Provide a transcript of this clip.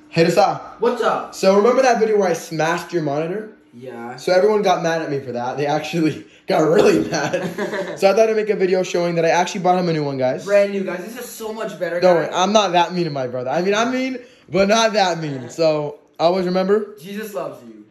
Hey, Dasa. What's up? So remember that video where I smashed your monitor? Yeah. So everyone got mad at me for that. They actually got really mad. So I thought I'd make a video showing that I actually bought him a new one, guys. Brand new, guys. This is so much better, Don't guys. worry, I'm not that mean to my brother. I mean, I'm mean, but not that mean. So always remember, Jesus loves you.